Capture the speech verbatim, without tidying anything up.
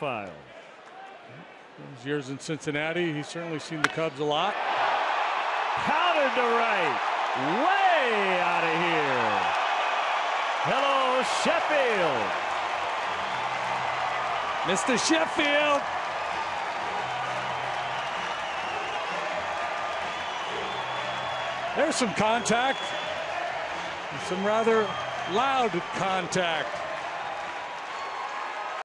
profile. His years in Cincinnati, he's certainly seen the Cubs a lot. Pounded to right. Way out of here. Hello, Sheffield. Mister Sheffield. There's some contact. Some rather loud contact.